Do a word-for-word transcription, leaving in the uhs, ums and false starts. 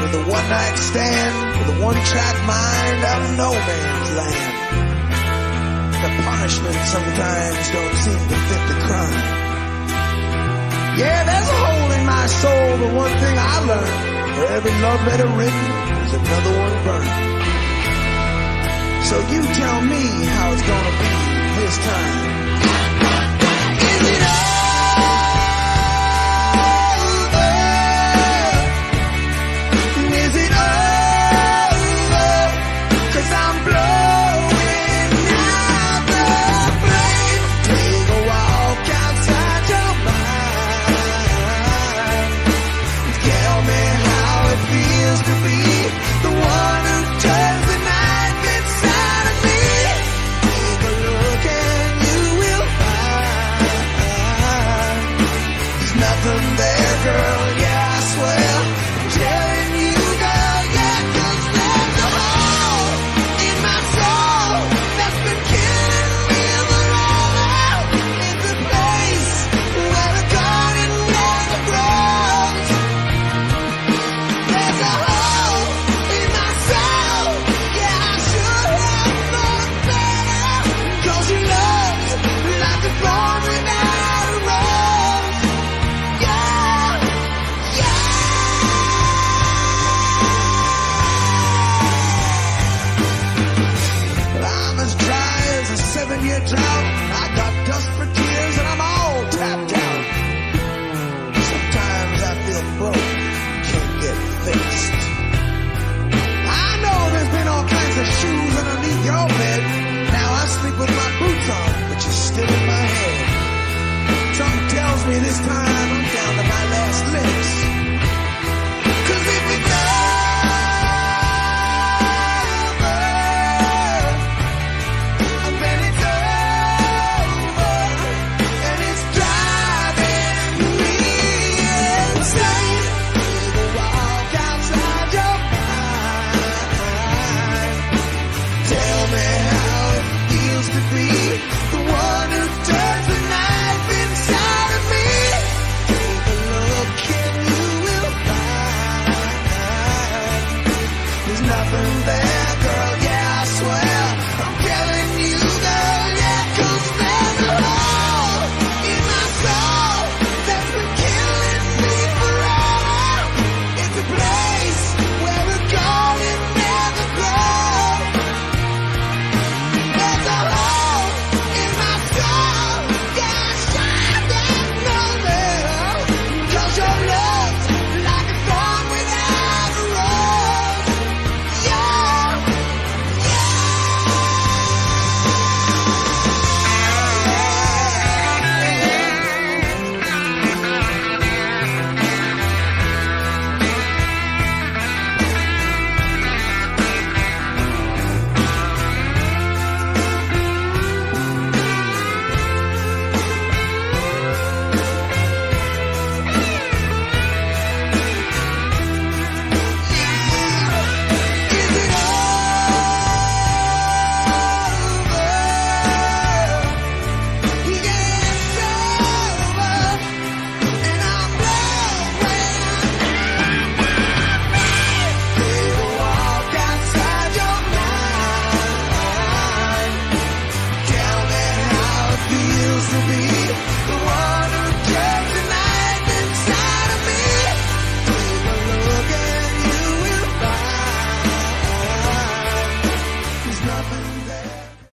with a one-night stand, with a one-track mind out of no man's land. The punishment sometimes don't seem to fit the crime. Yeah, there's a hole in my soul, but one thing I learned, for every love letter written, there's another one burned. So you tell me how it's gonna be this time. Is it over? Is it over? 'Cause I'm blowing out the flame. Take a walk outside your mind. Tell me how it feels to be the one who turns the knife inside of me. Take a look and you will find there's nothing there, girl, yeah, I swear. I'm telling you, girl, yeah, 'cause there's a hole in my soul that's been killing me forever. It's a place where the garden never grows. There's a hole in my soul, yeah, I should have known better. 'Cause your love's like a thorn without a rose. Yeah, yeah. I'm as dry as a seven-year drought. I got desperate tears and I'm all tapped out. Sometimes I feel broke, can't get fixed. I know there's been all kinds of shoes underneath your bed. Now I sleep with my boots on, but you're still in my head. Something tells me this time